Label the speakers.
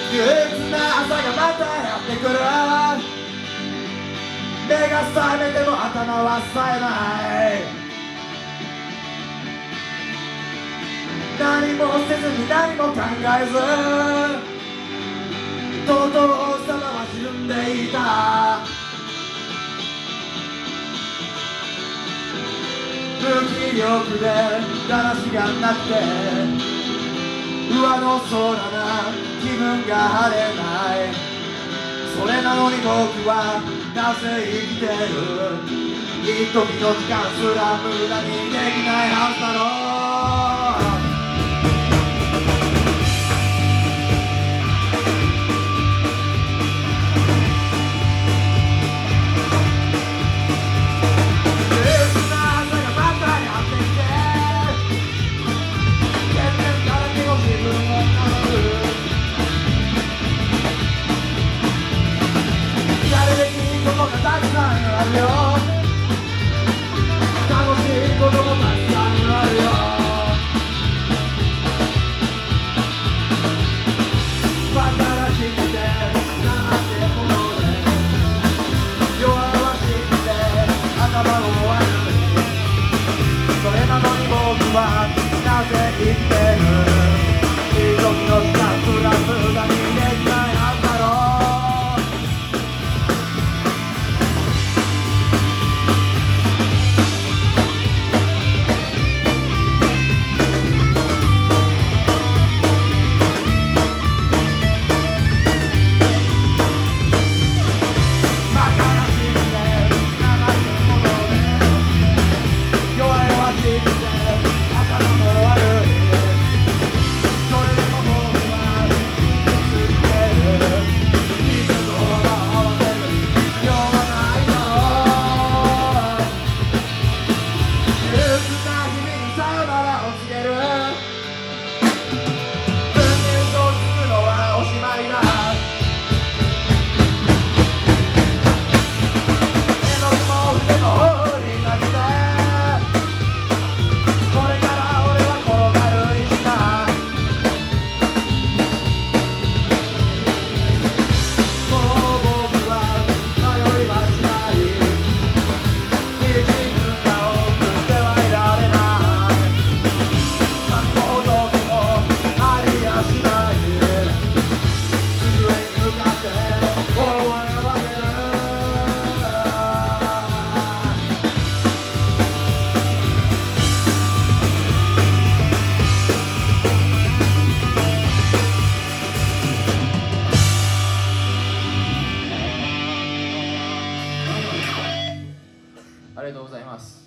Speaker 1: 憂鬱な朝がまたやってくる。目が覚めても頭は冴えない。何もせずに何も考えず、とうとう王様は沈んでいた。無気力でだらしがなくて上の空な気分が晴れない。それなのに僕はなぜ生きてる。一時の時間すら無駄にできないはずだろう。たくさんあるよ。楽しいこともたくさんあるよ。バカらしくてなんてことで弱々しくて頭も悪い。それなのに僕はなぜ生きてる。いい時の時間すら無駄にできないはずだろう。
Speaker 2: ありがとうございます。